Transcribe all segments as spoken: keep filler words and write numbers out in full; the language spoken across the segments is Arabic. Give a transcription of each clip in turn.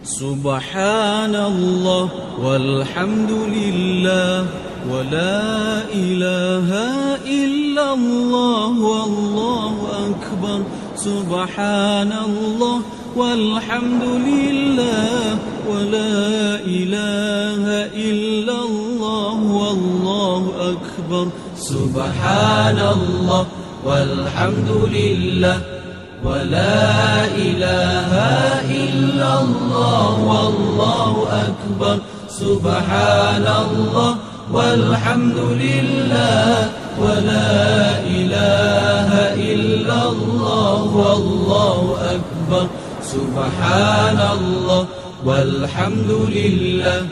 سبحان الله والحمد لله ولا إله إلا الله والله أكبر. سبحان الله والحمد لله ولا إله إلا الله والله أكبر. سبحان الله والحمد لله ولا إله إلا الله والله أكبر. سبحان الله والحمد لله ولا إله إلا الله والله أكبر. سبحان الله والحمد لله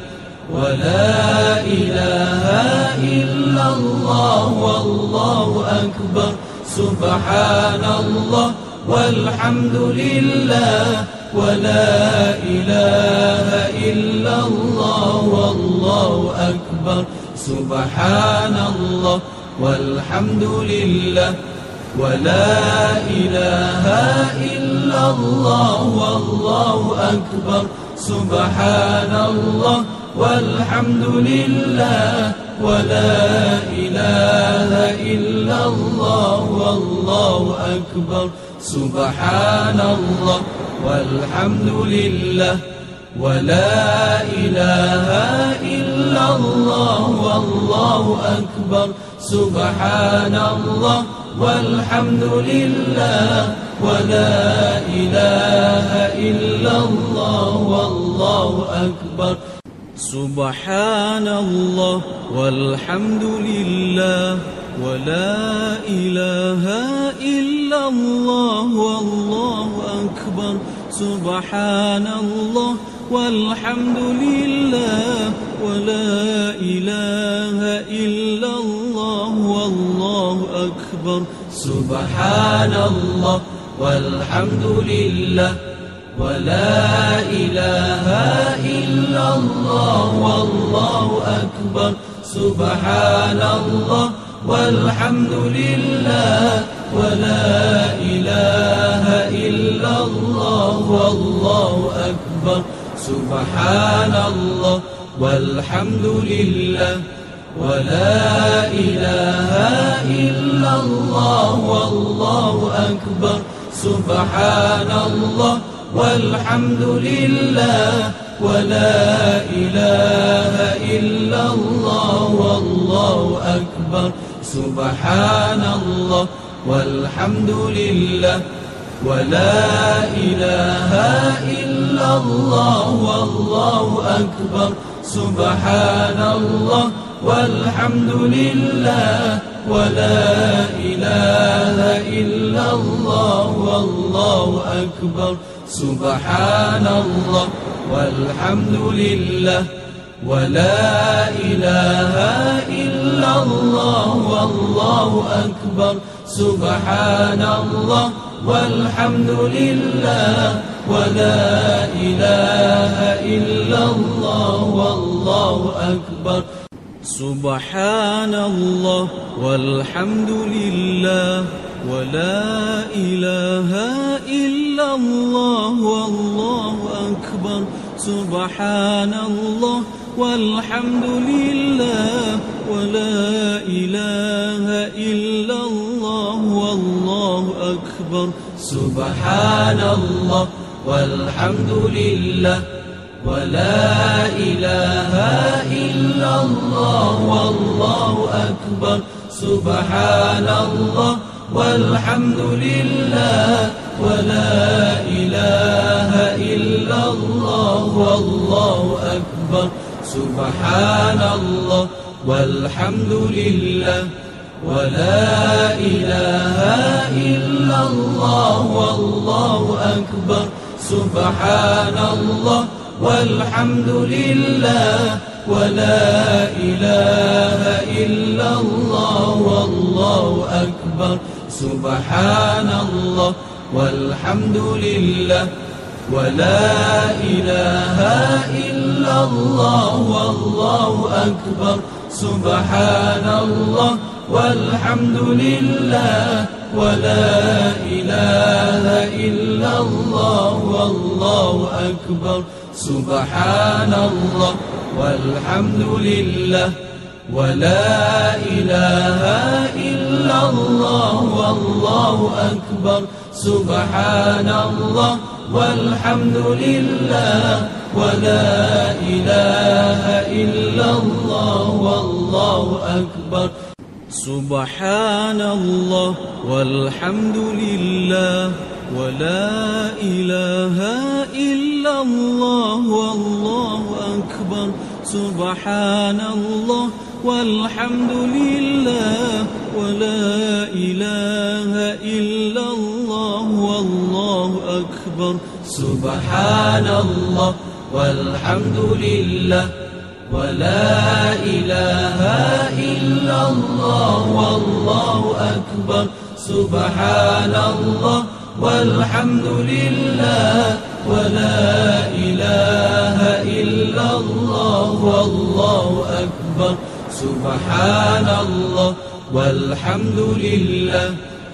ولا إله إلا الله والله أكبر. سبحان الله والحمد لله ولا إله إلا الله والله أكبر. سبحان الله والحمد لله ولا إله إلا الله والله أكبر. سبحان الله والحمد لله ولا إله إلا الله والله أكبر. سبحان الله والحمد لله ولا إله إلا الله والله أكبر. سبحان الله والحمد لله ولا إله إلا الله والله أكبر. سبحان الله والحمد لله ولا إله إلا الله والله أكبر. سبحان الله والحمد لله ولا إله إلا الله والله أكبر. سبحان الله والحمد لله ولا إله إلا الله والله أكبر. سبحان الله والحمد لله ولا إله إلا الله والله أكبر. سبحان الله والحمد لله ولا إله إلا الله والله أكبر. سبحان الله والحمد لله ولا إله إلا الله والله أكبر. سبحان الله والحمد لله ولا إله إلا الله والله أكبر. سبحان الله والحمد لله ولا إله إلا الله والله أكبر. سبحان الله والحمد لله ولا إله إلا الله والله أكبر. سبحان الله والحمد لله ولا إله إلا الله والله أكبر. سبحان الله والحمد لله ولا إله إلا الله والله أكبر. سبحان الله والحمد لله ولا إله إلا الله والله أكبر. سبحان الله والحمد لله ولا إله إلا الله والله أكبر. سبحان الله والحمد لله ولا إله إلا الله والله أكبر. سبحان الله والحمد لله ولا إله إلا الله والله أكبر. سبحان الله والحمد لله ولا إله إلا الله والله أكبر. سبحان الله والحمد لله ولا إله إلا الله والله أكبر. سبحان الله والحمد لله ولا إله إلا الله والله أكبر سبحان الله والحمد لله ولا إله إلا الله والله أكبر سبحان الله والحمد لله ولا إله إلا الله والله أكبر سبحان الله والحمد لله ولا إله إلا الله والله أكبر سبحان الله والحمد لله ولا إله إلا الله والله أكبر سبحان الله والحمد لله ولا إله إلا الله والله أكبر سبحان الله والحمد لله ولا إله إلا الله والله أكبر سبحان الله والحمد لله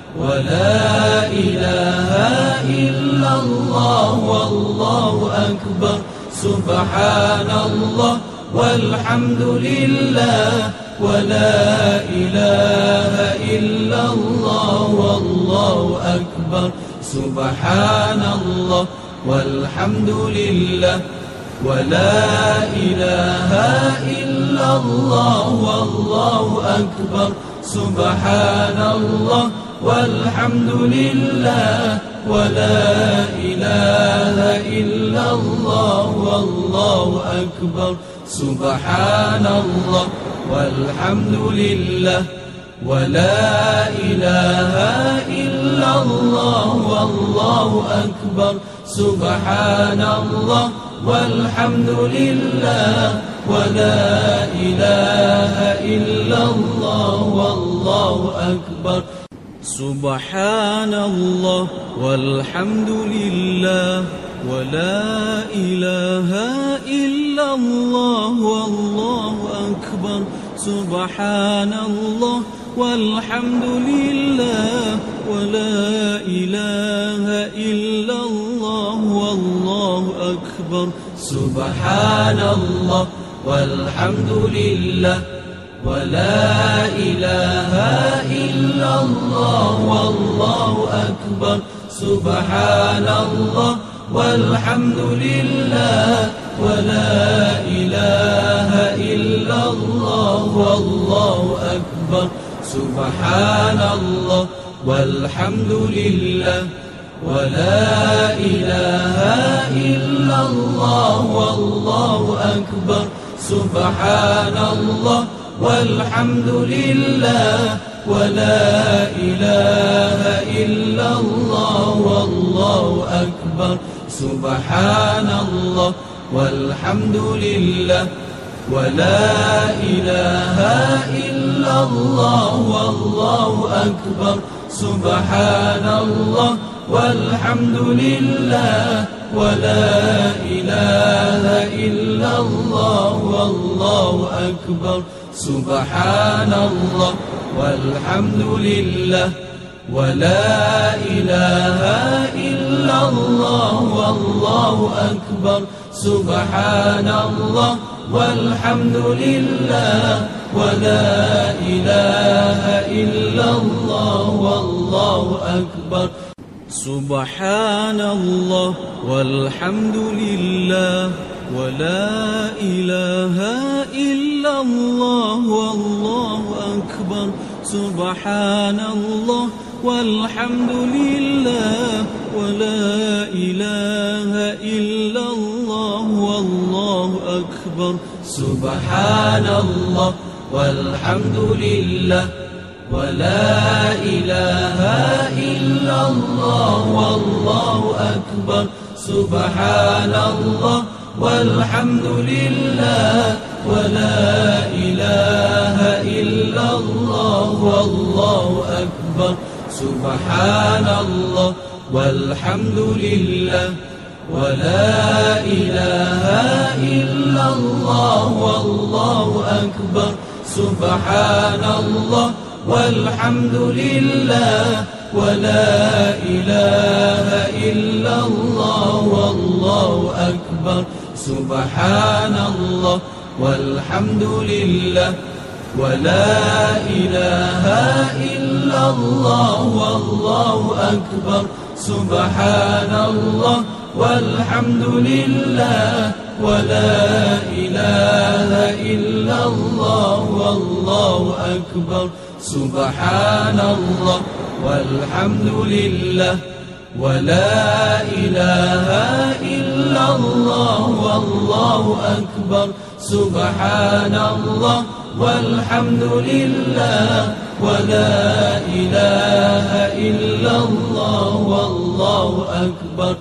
ولا إله إلا الله والله أكبر سبحان الله والحمد لله ولا إله إلا الله والله أكبر سبحان الله والحمد لله ولا إله إلا الله والله أكبر سبحان الله والحمد لله ولا إله إلا الله والله أكبر سبحان الله والحمد لله ولا إله إلا الله والله أكبر سبحان الله والحمد لله ولا إله إلا الله والله أكبر سبحان الله والحمد لله ولا إله إلا الله والله أكبر سبحان الله والحمد لله ولا إله إلا الله والله أكبر سبحان الله والحمد لله ولا إله إلا الله والله أكبر سبحان الله والحمد لله ولا إله إلا الله والله أكبر سبحان الله والحمد لله ولا إله إلا الله والله أكبر سبحان الله والحمد لله ولا إله إلا الله والله أكبر سبحان الله والحمد لله ولا إله إلا الله والله أكبر سبحان الله والحمد لله ولا إله إلا الله والله أكبر سبحان الله والحمد لله ولا إله إلا الله والله أكبر سبحان الله والحمد لله ولا إله إلا الله والله أكبر سبحان الله والحمد لله ولا إله إلا الله والله أكبر سبحان الله والحمد لله ولا إله إلا الله والله أكبر سبحان الله والحمد لله ولا إله إلا الله والله أكبر سبحان الله والحمد لله ولا إله إلا الله والله أكبر سبحان الله والحمد لله ولا إله إلا الله والله أكبر سبحان الله والحمد لله ولا إله إلا الله والله أكبر سبحان الله والحمد لله ولا إله إلا الله والله أكبر سبحان الله والحمد لله ولا إله إلا الله والله أكبر سبحان الله والحمد لله ولا إله إلا الله والله أكبر سبحان الله والحمد لله ولا إله إلا الله والله أكبر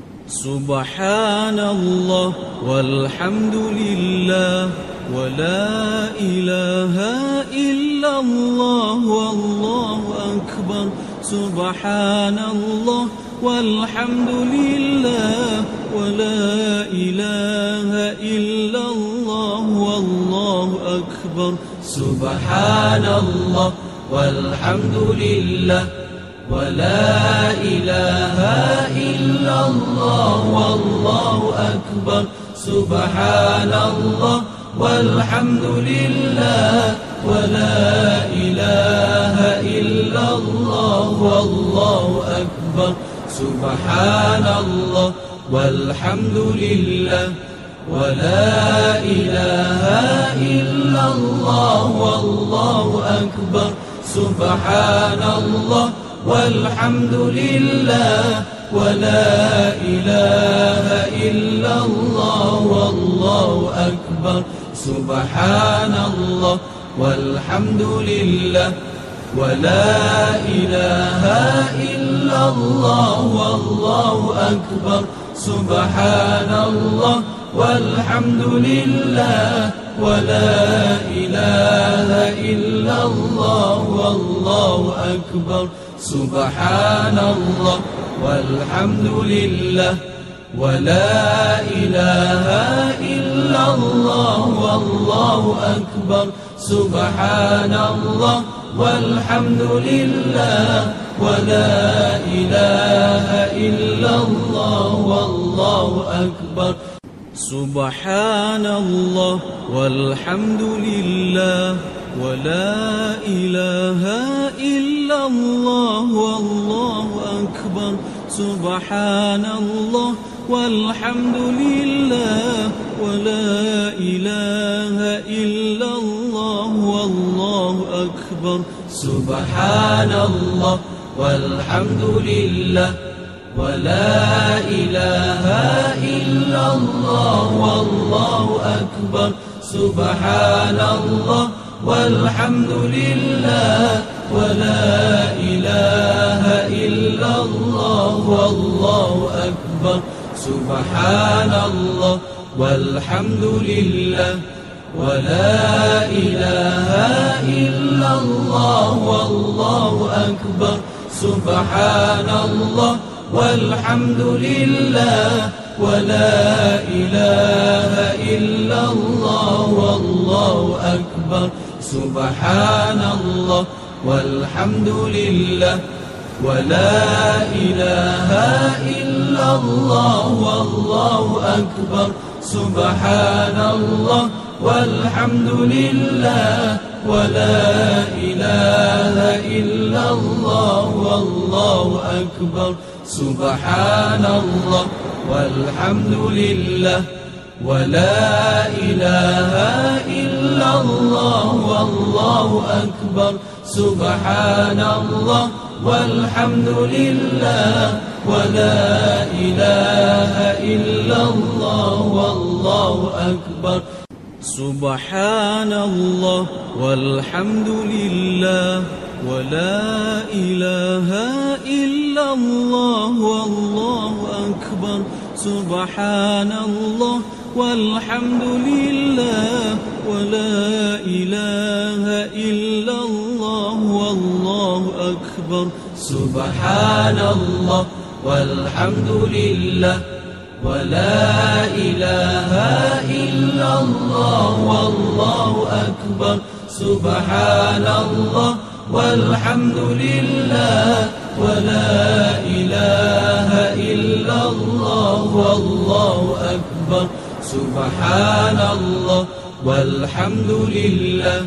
سبحان الله والحمد لله ولا إله إلا الله والله أكبر سبحان الله والحمد لله ولا إله إلا الله والله أكبر سبحان الله والحمد لله ولا إله إلا الله والله أكبر سبحان الله والحمد لله ولا إله إلا الله والله أكبر سبحان الله والحمد لله ولا إله إلا الله والله أكبر سبحان الله والحمد لله ولا إله إلا الله والله أكبر سبحان الله والحمد لله ولا إله إلا الله والله أكبر سبحان الله والحمد لله ولا إله إلا الله والله أكبر سبحان الله والحمد لله ولا إله إلا الله والله أكبر سبحان الله والحمد لله ولا إله إلا الله والله أكبر سبحان الله والحمد لله ولا إله إلا الله والله أكبر سبحان الله والحمد لله ولا إله إلا الله والله أكبر سبحان الله والحمد لله ولا إله إلا الله والله أكبر سبحان الله والحمد لله ولا إله إلا الله والله أكبر سبحان الله والحمد لله ولا إله إلا الله والله أكبر سبحان الله والحمد لله ولا إله إلا الله والله أكبر سبحان الله والحمد لله ولا إله إلا الله والله أكبر سبحان الله والحمد لله ولا إله إلا الله والله أكبر سبحان الله والحمد لله ولا إله إلا الله والله أكبر سبحان الله والحمد لله ولا إله إلا الله والله أكبر سبحان الله والحمد لله ولا إله إلا الله والله أكبر سبحان الله والحمد لله ولا إله إلا الله والله أكبر سبحان الله والحمد لله ولا إله إلا الله والله أكبر سبحان الله والحمد لله ولا إله إلا الله والله أكبر سبحان الله والحمد لله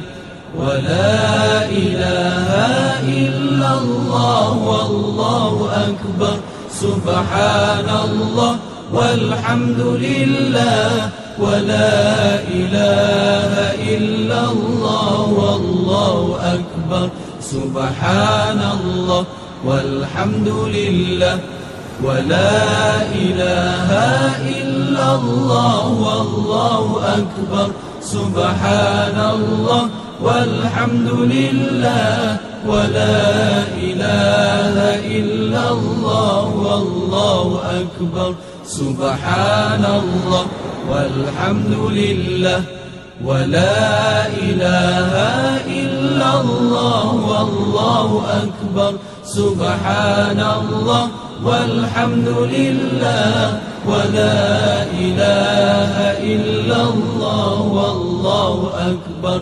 ولا إله إلا الله والله أكبر سبحان الله والحمد لله ولا إله إلا الله والله أكبر سبحان الله والحمد لله ولا إله إلا الله والله أكبر سبحان الله والحمد لله ولا إله إلا الله والله أكبر سبحان الله والحمد لله ولا إله إلا الله والله أكبر سبحان الله والحمد لله ولا إله إلا الله والله أكبر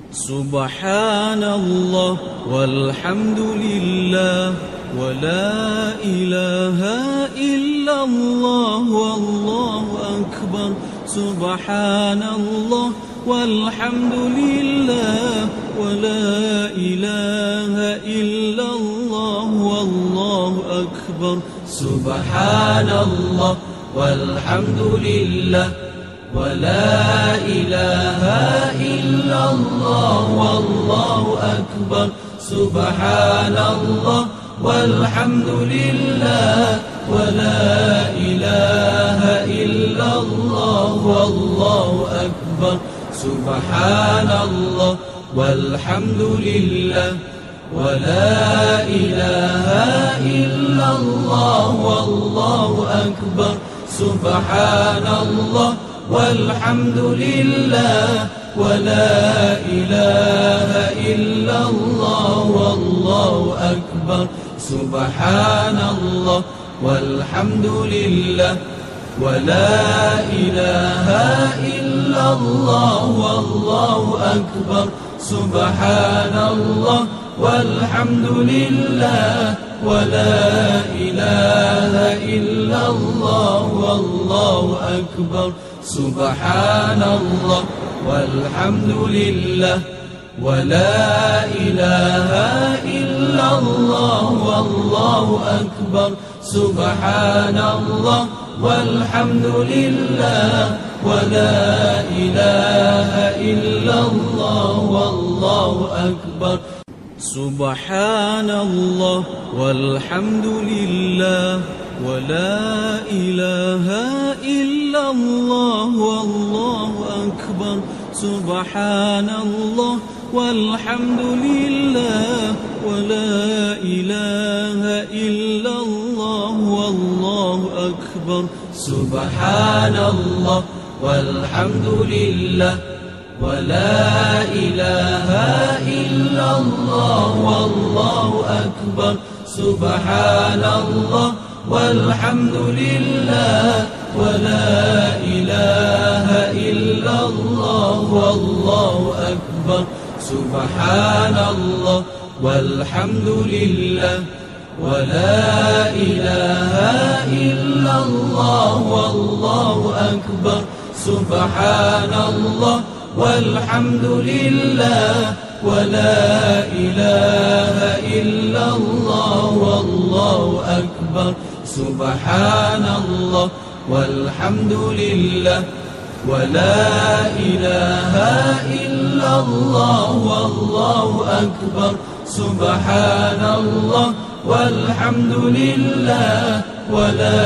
سبحان الله والحمد لله ولا إله إلا الله والله أكبر سبحان الله والحمد لله ولا إله إلا الله والله أكبر سبحان الله والحمد لله ولا إله إلا الله والله أكبر سبحان الله والحمد لله ولا إله إلا الله والله أكبر سبحان الله والحمد لله ولا إله إلا الله والله أكبر سبحان الله والحمد لله ولا إله إلا الله والله أكبر سبحان الله والحمد لله ولا إله إلا الله والله أكبر سبحان الله والحمد لله ولا إله إلا الله والله أكبر سبحان الله والحمد لله ولا إله إلا الله والله أكبر سبحان الله والحمد لله ولا إله إلا الله والله أكبر سبحان الله والحمد لله ولا إله إلا الله والله أكبر سبحان الله والحمد لله ولا إله إلا الله والله أكبر سبحان الله والحمد لله ولا إله إلا الله والله أكبر سبحان الله والحمد لله ولا إله إلا الله والله أكبر سبحان الله والحمد لله ولا إله إلا الله والله أكبر سبحان الله والحمد لله ولا إله إلا الله والله أكبر سبحان الله والحمد لله ولا إله إلا الله والله أكبر سبحان الله والحمد لله ولا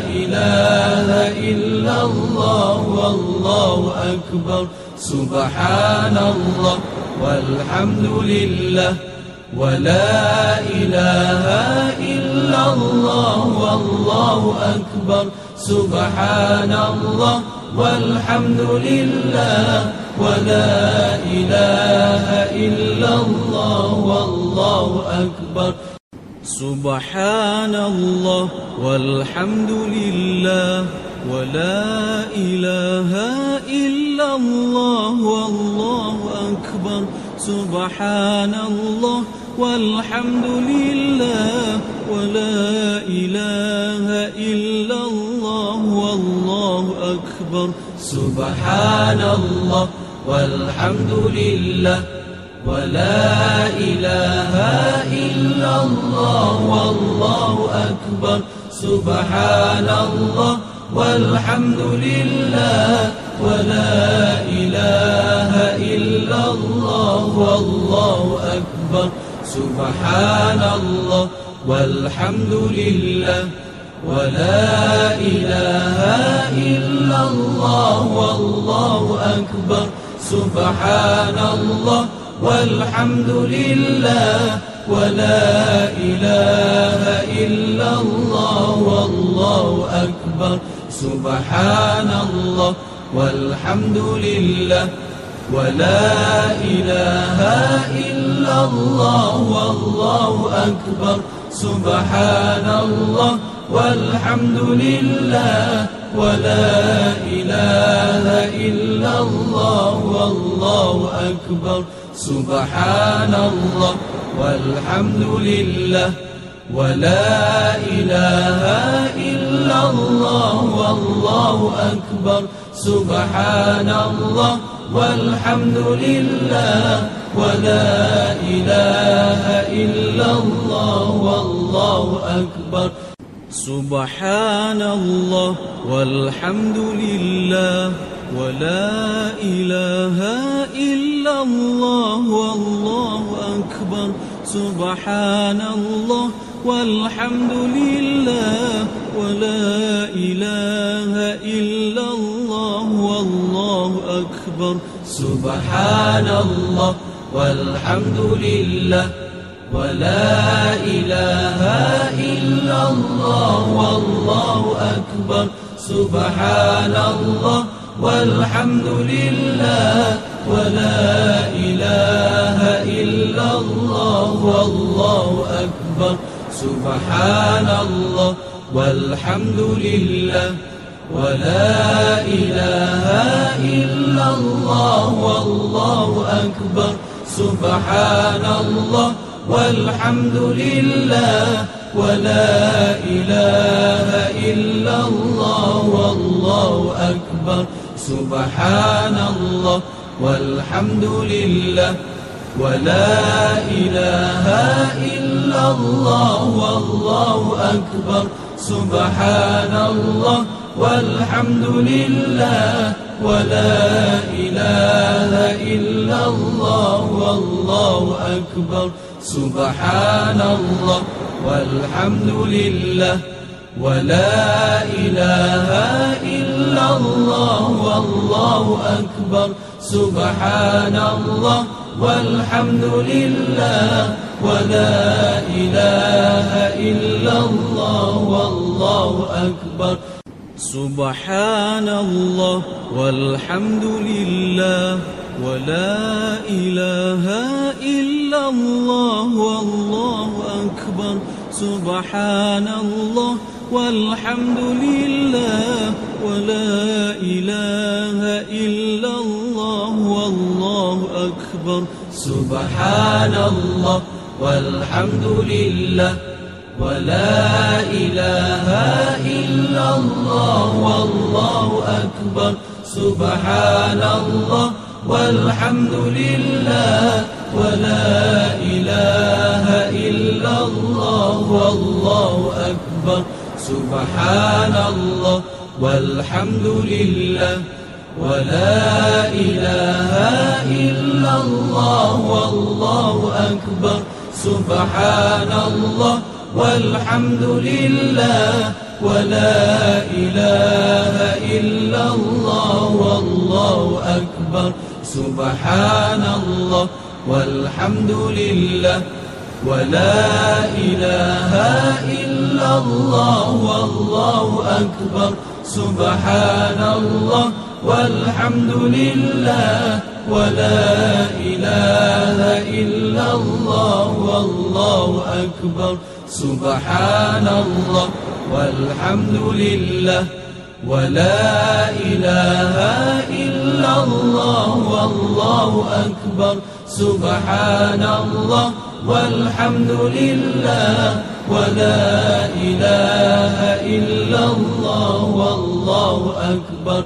إله إلا الله والله أكبر سبحان الله والحمد لله ولا إله إلا الله والله أكبر سبحان الله والحمد لله ولا إله إلا الله والله أكبر سبحان الله والحمد لله ولا إله إلا الله والله أكبر سبحان الله والحمد لله ولا إله إلا الله والله أكبر سبحان الله والحمد لله ولا إله إلا الله والله أكبر سبحان الله والحمد لله ولا إله إلا الله والله أكبر سبحان الله والحمد لله ولا إله إلا الله والله أكبر سبحان الله والحمد لله ولا إله إلا الله والله أكبر سبحان الله والحمد لله ولا إله إلا الله والله أكبر سبحان الله والحمد لله ولا إله إلا الله والله أكبر سبحان الله والحمد لله ولا إله إلا الله والله أكبر سبحان الله والحمد لله ولا إله إلا الله والله أكبر سبحان الله والحمد لله ولا إله إلا الله والله أكبر سبحان الله والحمد لله ولا إله إلا الله والله أكبر سبحان الله والحمد لله ولا إله إلا الله والله أكبر سبحان الله والحمد لله ولا إله إلا الله والله أكبر سبحان الله والحمد لله ولا إله إلا الله والله أكبر سبحان الله والحمد لله ولا إله إلا الله والله أكبر سبحان الله والحمد لله ولا إله إلا الله والله أكبر سبحان الله والحمد لله ولا إله إلا الله والله أكبر سبحان الله والحمد لله ولا إله إلا الله والله أكبر سبحان الله والحمد لله ولا إله إلا الله والله أكبر سبحان الله والحمد لله ولا إله إلا الله والله أكبر سبحان الله والحمد لله ولا إله إلا الله والله أكبر سبحان الله والحمد لله ولا إله إلا الله والله أكبر سبحان الله والحمد لله ولا إله إلا الله والله أكبر سبحان الله والحمد لله ولا إله إلا الله والله أكبر سبحان الله والحمد لله ولا إله إلا الله والله أكبر سبحان الله والحمد لله ولا إله إلا الله والله أكبر سبحان الله والحمد لله ولا إله إلا الله والله أكبر سبحان الله والحمد لله ولا إله إلا الله والله أكبر سبحان الله والحمد لله ولا إله إلا الله والله أكبر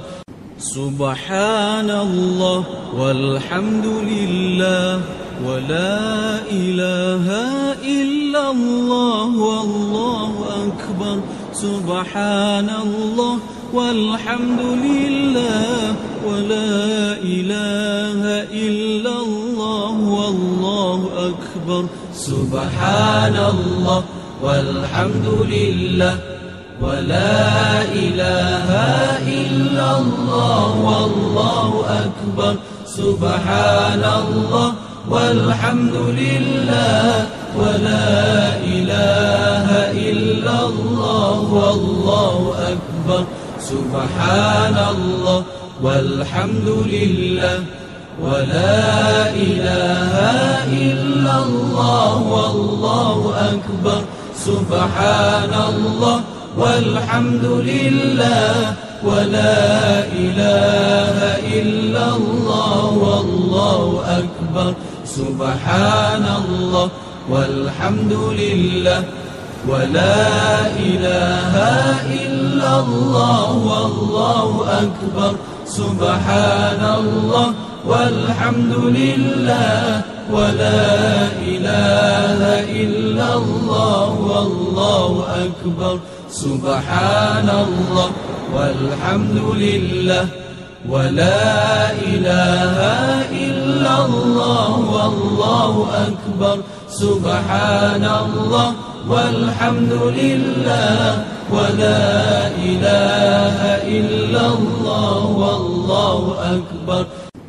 سبحان الله والحمد لله ولا إله إلا الله والله أكبر سبحان الله والحمد لله ولا إله إلا الله والله أكبر سبحان الله والحمد لله ولا إله إلا الله والله أكبر سبحان الله والحمد لله ولا إله إلا الله والله أكبر سبحان الله والحمد لله ولا إله إلا الله والله أكبر سبحان الله والحمد لله ولا إله إلا الله والله أكبر سبحان الله والحمد لله ولا إله إلا الله والله أكبر سبحان الله والحمد لله ولا إله إلا الله والله أكبر سبحان الله والحمد لله ولا إله إلا الله والله أكبر سبحان الله والحمد لله ولا إله إلا الله والله أكبر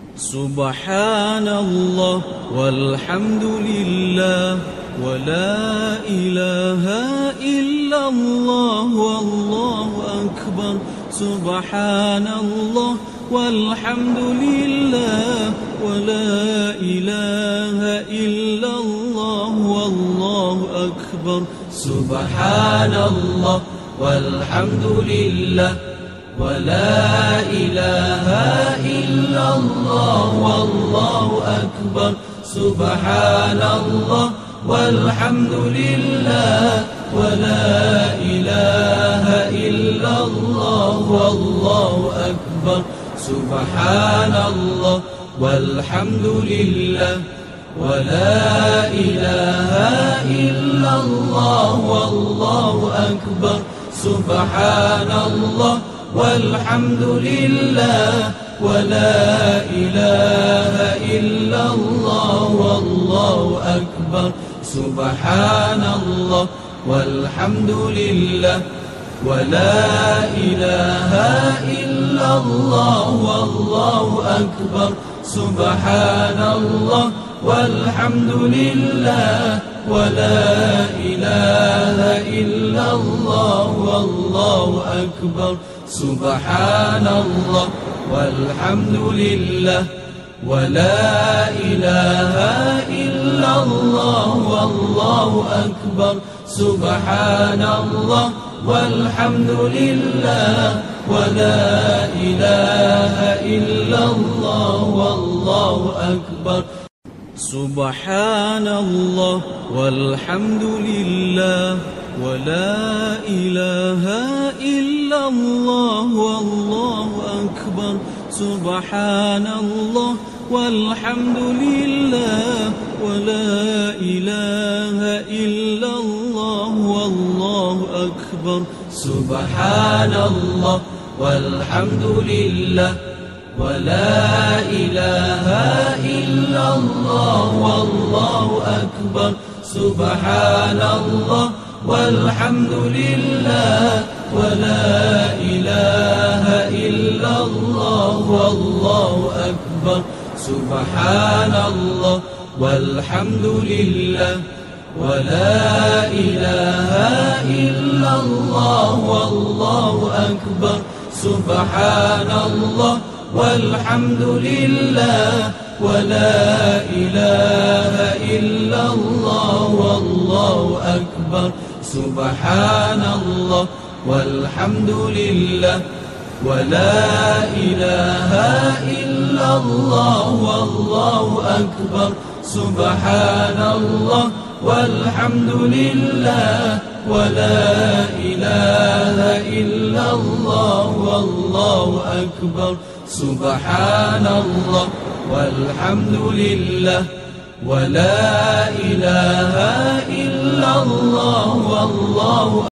سبحان الله والحمد لله ولا إله إلا الله والله أكبر سبحان الله والحمد لله ولا إله إلا الله والله أكبر سبحان الله والحمد لله ولا إله إلا الله والله أكبر سبحان الله والحمد لله ولا إله إلا الله والله أكبر سبحان الله والحمد لله ولا إله إلا الله والله أكبر سبحان الله والحمد لله ولا إله إلا الله والله أكبر سبحان الله والحمد لله ولا إله إلا الله والله أكبر سبحان الله والحمد لله ولا إله إلا الله والله أكبر سبحان الله والحمد لله ولا إله إلا الله والله أكبر سبحان الله والحمد لله ولا إله إلا الله والله أكبر سبحان الله والحمد لله ولا إله إلا الله والله أكبر سبحان الله والحمد لله ولا إله إلا الله والله أكبر سبحان الله والحمد لله ولا إله إلا الله والله أكبر سبحان الله والحمد لله ولا إله إلا الله والله أكبر سبحان الله والحمد لله ولا إله إلا الله والله أكبر سبحان الله والحمد لله ولا إله إلا الله والله أكبر سبحان الله والحمد لله ولا إله إلا الله والله أكبر سبحان الله والحمد لله ولا إله إلا الله والله أكبر سبحان الله والحمد لله ولا إله إلا الله والله